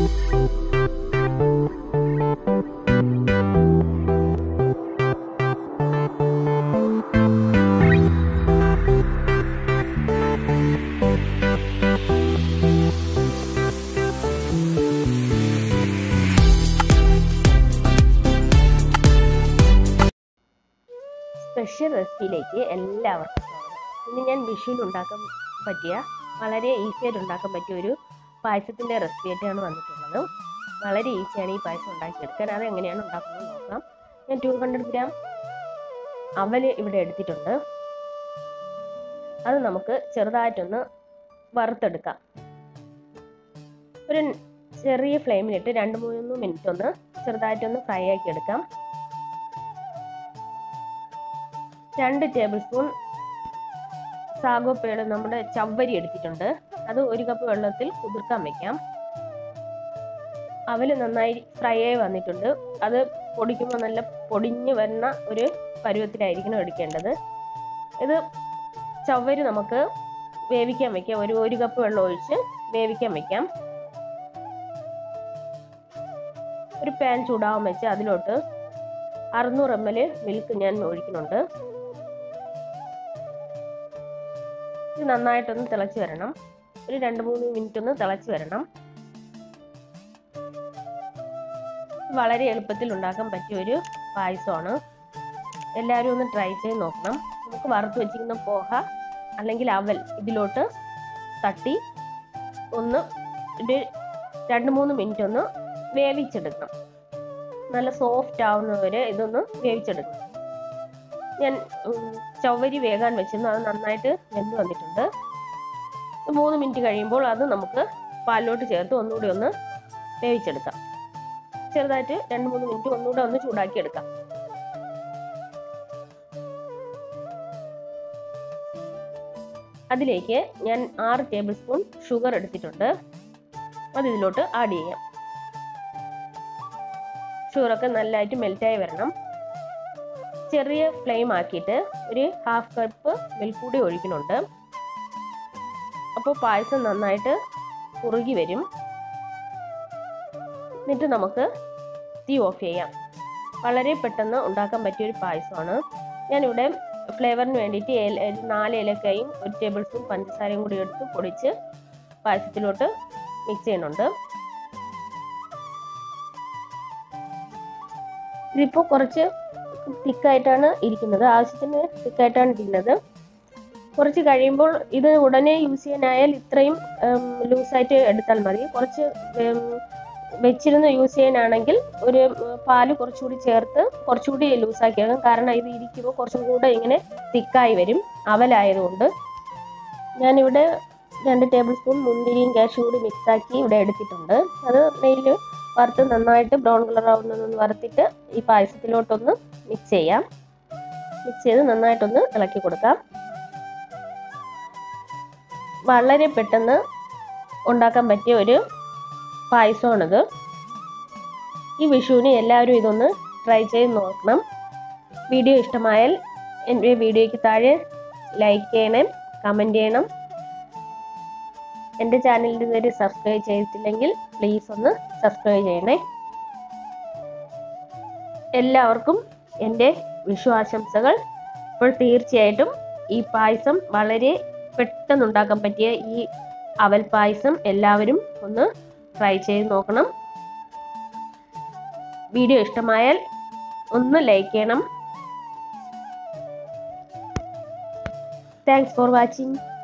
Special റെസിപ്പിയിലേക്ക് എല്ലാവർക്കും സ്വാഗതം. ഇന്ന് ഞാൻ വിഷുവിന് ഉണ്ടാക്കാൻ പറ്റിയ വളരെ ഈസി ആയിട്ട് ഉണ്ടാക്കാൻ പറ്റിയ ഒരു പായസത്തിൻ്റെ റെസിപ്പി ആയിട്ടാണ് വന്നിട്ടുള്ളത്. വളരെ ഈസിയാണ് ഈ പായസം ഉണ്ടാക്കിയെടുക്കാൻ. അത് എങ്ങനെയാണ് ഉണ്ടാക്കുന്നത് നോക്കാം. ഞാൻ 200 ഗ്രാം അവൽ ഇവിടെ എടുത്തിട്ടുണ്ട്. അത് നമുക്ക് ചെറുതായിട്ടൊന്ന് വറുത്തെടുക്കാം. ഒരു ചെറിയ ഫ്ലെയിമിലിട്ട് 2-3 മിനിറ്റ് ഒന്ന് ചെറുതായിട്ടൊന്ന് ഫ്രൈ ആക്കി എടുക്കാം. 2 ടേബിൾ സ്പൂൺ സാഗോപ്പേള് നമ്മുടെ ചവ്വരി എടുത്തിട്ടുണ്ട്. അത് 1 കപ്പ് വെള്ളത്തിൽ കുതിർക്കാൻ വെക്കാം. അവല് നന്നായി ഫ്രൈ ആയി വന്നിട്ടുണ്ട്. അത് പൊടിക്കുമ്പോൾ നല്ല പൊടിഞ്ഞ് വരുന്ന ഒരു പരുവത്തിലായിരിക്കണം എടുക്കേണ്ടത്. ഇത് ചവ്വരി നമുക്ക് വേവിക്കാൻ വെക്കാം. 1 കപ്പ് വെള്ളം ഒഴിച്ച് വേവിക്കാൻ വെക്കാം. ഒരു പാൻ ചൂടാവാൻ വെച്ച് അതിലോട്ട് 600 ml മിൽക്ക് ഞാൻ ഒഴിക്കുന്നുണ്ട്. ഇത് നന്നായിട്ടൊന്ന് തിളച്ച് വരണം. ഒരു 2-3 മിനിറ്റ് ഒന്ന് തിളച്ച് വരണം. വളരെ എളുപ്പത്തിൽ ഉണ്ടാക്കാൻ പറ്റിയ ഒരു പായസമാണ്. എല്ലാവരും ഒന്ന് ട്രൈ ചെയ്ത് നോക്കണം. നമുക്ക് വറുത്ത് വെച്ചിരിക്കുന്ന പോഹ അല്ലെങ്കിൽ അവൽ ഇതിലോട്ട് തട്ടി ഒന്ന് ഒരു 2-3 മിനിറ്റ് ഒന്ന് വേവിച്ചെടുക്കണം. നല്ല സോഫ്റ്റ് ആവുന്നവരെ ഇതൊന്ന് വേവിച്ചെടുക്കണം. ഞാൻ ചവ്വരി വേകാൻ വെച്ചിരുന്നു. അത് നന്നായിട്ട് വെന്ത് വന്നിട്ടുണ്ട്. 3 മിനിറ്റ് കഴിയുമ്പോൾ അത് നമുക്ക് പാലിലോട്ട് ചേർത്ത് ഒന്നുകൂടി ഒന്ന് വേവിച്ചെടുക്കാം. ചെറുതായിട്ട് 2-3 മിനിറ്റ് ഒന്നുകൂടെ ഒന്ന് ചൂടാക്കി എടുക്കാം. അതിലേക്ക് ഞാൻ 6 ടേബിൾ സ്പൂൺ ഷുഗർ എടുത്തിട്ടുണ്ട്. അത് ഇതിലോട്ട് ആഡ് ചെയ്യാം. ഷുഗറൊക്കെ നല്ലതായിട്ട് മെൽറ്റായി വരണം. ചെറിയ ഫ്ലെയിം ആക്കിയിട്ട് ഒരു 1/2 കപ്പ് മിൽക്ക് കൂടി ഒഴിക്കുന്നുണ്ട്. അപ്പോൾ പായസം നന്നായിട്ട് കുറുകി വരും. എന്നിട്ട് നമുക്ക് തീ ഓഫ് ചെയ്യാം. വളരെ പെട്ടെന്ന് ഉണ്ടാക്കാൻ പറ്റിയൊരു പായസമാണ്. ഞാനിവിടെ ഫ്ലേവറിന് വേണ്ടിയിട്ട് 4 ഏലക്കായും 1 ടേബിൾ സ്പൂൺ പഞ്ചസാരയും കൂടി എടുത്ത് പൊടിച്ച് പായസത്തിലോട്ട് മിക്സ് ചെയ്യുന്നുണ്ട്. ഇതിപ്പോൾ കുറച്ച് തിക്കായിട്ടാണ് ഇരിക്കുന്നത്. ആവശ്യത്തിന് തിക്കായിട്ടാണ് ഇരിക്കുന്നത്. കുറച്ച് കഴിയുമ്പോൾ ഇത് ഉടനെ യൂസ് ചെയ്യാനായാൽ ഇത്രയും ലൂസായിട്ട് എടുത്താൽ മതി. കുറച്ച് വെച്ചിരുന്ന് യൂസ് ചെയ്യാനാണെങ്കിൽ ഒരു പാല് കുറച്ചുകൂടി ചേർത്ത് കുറച്ചുകൂടി ലൂസാക്കി വെക്കാം. കാരണം ഇത് ഇരിക്കുമ്പോൾ കുറച്ചും കൂടെ ഇങ്ങനെ തിക്കായി വരും അവലായതുകൊണ്ട്. ഞാനിവിടെ 2 ടേബിൾ സ്പൂൺ മുന്തിരിയും കാഷ്യും കൂടി മിക്സാക്കി ഇവിടെ എടുത്തിട്ടുണ്ട്. അത് നെയ്യിൽ വറുത്ത് നന്നായിട്ട് ബ്രൗൺ കളർ ആവുന്നതൊന്ന് വറുത്തിട്ട് ഈ പായസത്തിലോട്ടൊന്ന് മിക്സ് ചെയ്യാം. മിക്സ് ചെയ്ത് നന്നായിട്ടൊന്ന് ഇളക്കി കൊടുക്കാം. വളരെ പെട്ടെന്ന് ഉണ്ടാക്കാൻ പറ്റിയ ഒരു പായസമാണിത്. ഈ വിഷുവിന് എല്ലാവരും ഇതൊന്ന് ട്രൈ ചെയ്ത് നോക്കണം. വീഡിയോ ഇഷ്ടമായാൽ എൻ്റെ വീഡിയോയ്ക്ക് താഴെ ലൈക്ക് ചെയ്യണം, കമൻറ്റ് ചെയ്യണം. എൻ്റെ ചാനലിൽ ഇതുവരെ സബ്സ്ക്രൈബ് ചെയ്തിട്ടില്ലെങ്കിൽ പ്ലീസ് ഒന്ന് സബ്സ്ക്രൈബ് ചെയ്യണേ. എല്ലാവർക്കും എൻ്റെ വിഷു ആശംസകൾ. അപ്പോൾ തീർച്ചയായിട്ടും ഈ പായസം വളരെ പെട്ടെന്ന് ഉണ്ടാക്കാൻ പറ്റിയ ഈ അവൽ പായസം എല്ലാവരും ഒന്ന് ട്രൈ ചെയ്ത് നോക്കണം. വീഡിയോ ഇഷ്ടമായാൽ ഒന്ന് ലൈക്ക് ചെയ്യണം. Thanks for watching.